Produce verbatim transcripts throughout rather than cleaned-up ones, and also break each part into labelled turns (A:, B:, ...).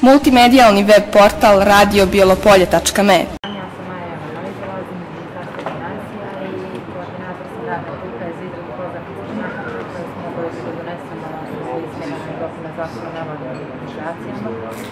A: multimedijalni web portal radio bijelopolje tačka me.
B: Ja sam Maja Jovanović, dolazim iz Ministarstva financija i koordinator sam radne grupe za izradu podzakonskih akata koje smo obavili da donesemo u izmjenama i dopuna Zakona o nevladinim organizacijama.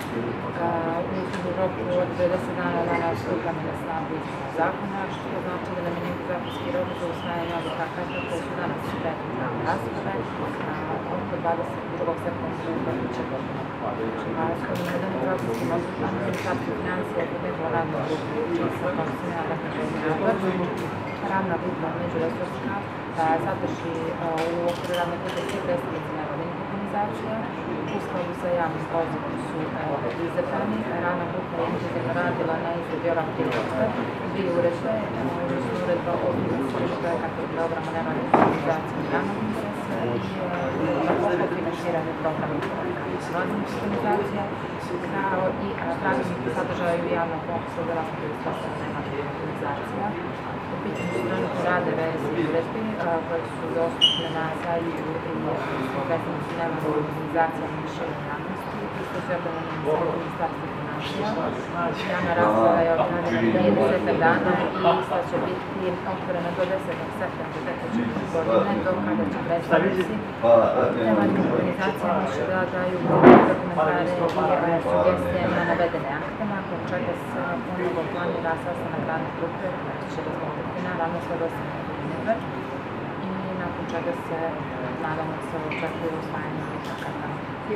B: U roku od devedeset dana dana stupanja na snagu izmjena zakona, što znači da nam je neki zakonski rok za usvajanje ovih akata koji su danas predmet na rasprave oko dvadeset drugog septembra tekuće godine. Shodno navedenim zakonskim odredbama Ministarstvo financija je podnijelo radnu grupu čiji se odnosi na nadzor. Radna grupa međuresorska sadrži u okviru radne grupe svi predstavnici nevladinih organizacija. U skladu sa javnim pozivom su izabrani. Radna grupa je intenzivno radila na izradi ova tri uredbe, dvije uredbe, odnosno uredba o financiranju projekata i programa nevladinih organizacija i javnog interesa i uredba o finansiranju programa i projekata nevladinih organizacija, kao i pravilnik o sadržaju javnog konkursa za raspodjelu sredstava nevladinih organizacija. U pitanju su trenutno rade verzije uredbi koje su dostupne na sajtu i predstavnici nevladinih organizacija i šire javnosti. Isto se objavljeno na sajtu Ministarstva financija. Javna rasprava je objavljena prije desetak dana i ista će biti otvorena do desetog septembra tekuće godine, do kada će predstavnici nevladinih organizacija moći da daju komentare i sugestije na navedene akte, nakon čega se ponovo planira sastanak radne grupe koji će razmotriti naravno sve dostavljene primjedbe i nakon čega se nadamo se očekuje usvajanje ovih akata.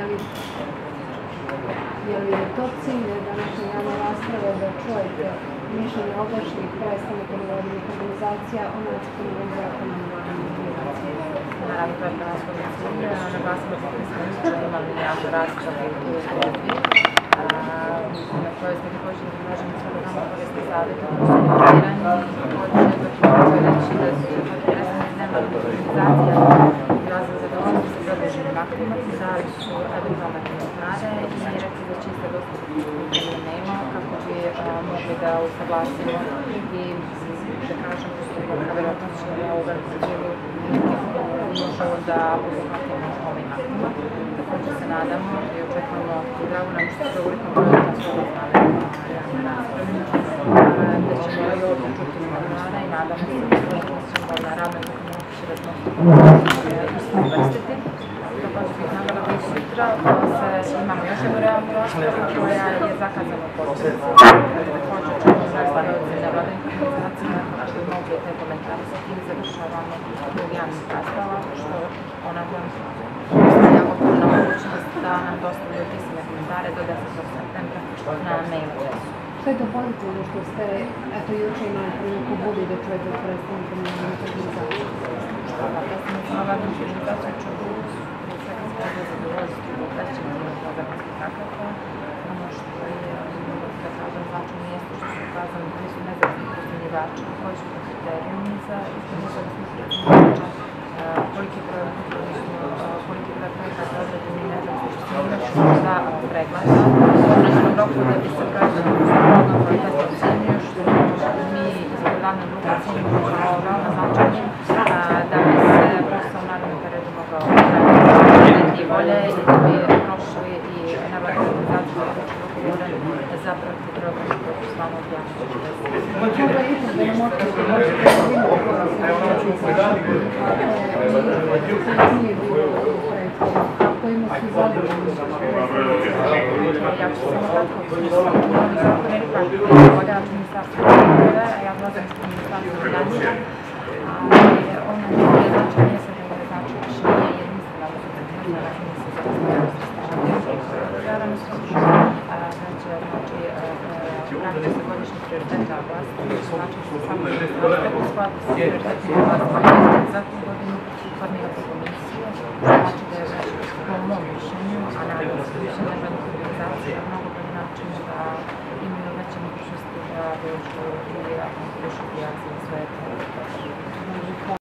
C: Je li to cilj današnje javne rasprave da čujete mišljenje ovlašćenih predstavnika nevladinih organizacija o nacrtu novog zakona o nevladinim organizacijama?
B: Naravno, to je prevashodno cilj. Naglasimo da smo jučer imali javnu raspravu u grupi na kojoj smo također izraženi sve veoma korisni savjeti o informiranju i također također reći da su predstavnici nevladinih organizacija izrazili zadovoljstvo sa predloženim aktima, dali su eventualne komentare i rekli da će iste dostaviti u e-mail kako bi mogli da usaglasimo i da kažem da verovatno će da u velikom dijelu možemo da obuhvatimo ovim aktima. Također se nadamo i očekujemo i drago nam što se ulikom projekta su obuhvale na raspravi, da ćemo i ovdje čuti komentare i nadamo se da ćemo na radnoj grupi moći razmotriti isto uvrstiti. Također bih navela da i sutra se imamo još jednu realnu raspravu koja je zakazana u područnici. Također ćemo zaista od nevladinih organizacija kako bi mogli te komentarisati i završavamo u javnih rasprava, što ponavljam je otvorena mogućnost da nam dostavljaju pisane komentare do desetog septembra na mail adresu.
C: Što je to pozitivno što ste, eto, juče imali priliku budi da čujete od predstavnika nevladinih organizacija?
B: Predstavnici nevladinih organizacija ću budi prije svega spremno zadovoljstvo u predstavljanju podzakonskih akata. Ono što je, da kažem, značajno jeste što su ukazani koji su nezavisni procjenjivači, koji su to kriterijumi za izbor nezavisnih procjenjivača, koliki broj koliki broj projekata određeni nezavisni procjenjivač za pregleda. U roku da bi se projekat ustavljeno kvalitetno ocenio, što mi ispred radne grupe ocenimo kao veoma značajnim, da bi se posao u narednom periodu mogao raditi bolje i da bi prošli i nevladine organizacije odgovoran za projekte programa koji su stvarno objavljeni.
C: Možda je ipak da nam otkriti kako ima svi zadovoljni.
B: Ja ću samo kratko iskoristiti novi zakon ili kako je vodač Ministarstva kulture, a ja dolazim iz Ministarstva financija. Ono je značajnije se da je znači više nije jedinstvena odluka na razini se za razvijanje sredstava. Znači, pravi se godišnji prioriteta oblasti, znači što samo Ministarstvo u skladu sa prioritetima oblasti za tu godinu formira tu komisiju, znači da je već po mom mišljenju, a nadam se više nevladinih organizacija mnogo bolji način da imaju veće mogućnosti da dođu i konkurišu za sve